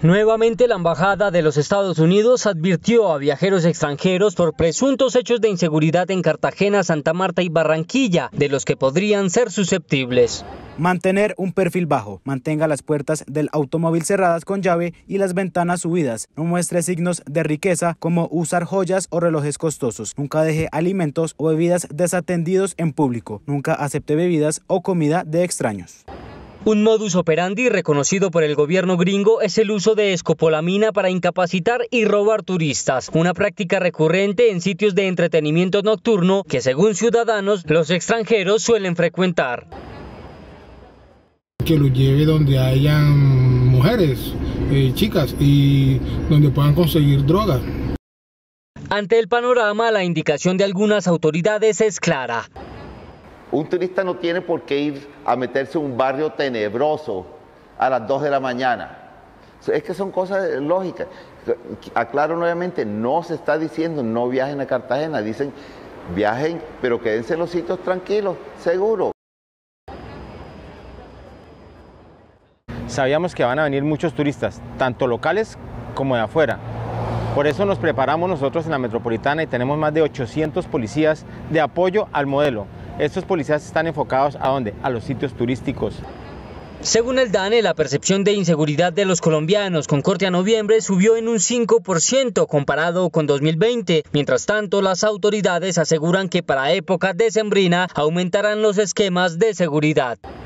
Nuevamente la Embajada de los Estados Unidos advirtió a viajeros extranjeros por presuntos hechos de inseguridad en Cartagena, Santa Marta y Barranquilla, de los que podrían ser susceptibles. Mantener un perfil bajo. Mantenga las puertas del automóvil cerradas con llave y las ventanas subidas. No muestre signos de riqueza como usar joyas o relojes costosos. Nunca deje alimentos o bebidas desatendidos en público. Nunca acepte bebidas o comida de extraños. Un modus operandi reconocido por el gobierno gringo es el uso de escopolamina para incapacitar y robar turistas, una práctica recurrente en sitios de entretenimiento nocturno que, según ciudadanos, los extranjeros suelen frecuentar. Que los lleve donde hayan mujeres, chicas, y donde puedan conseguir drogas. Ante el panorama, la indicación de algunas autoridades es clara. Un turista no tiene por qué ir a meterse en un barrio tenebroso a las 2 de la mañana. Es que son cosas lógicas. Aclaro nuevamente, no se está diciendo no viajen a Cartagena, dicen viajen, pero quédense en los sitios tranquilos, seguros. Sabíamos que van a venir muchos turistas, tanto locales como de afuera. Por eso nos preparamos nosotros en la Metropolitana y tenemos más de 800 policías de apoyo al modelo. Estos policías están enfocados ¿a dónde? A los sitios turísticos. Según el DANE, la percepción de inseguridad de los colombianos con corte a noviembre subió en un 5% comparado con 2020. Mientras tanto, las autoridades aseguran que para época decembrina aumentarán los esquemas de seguridad.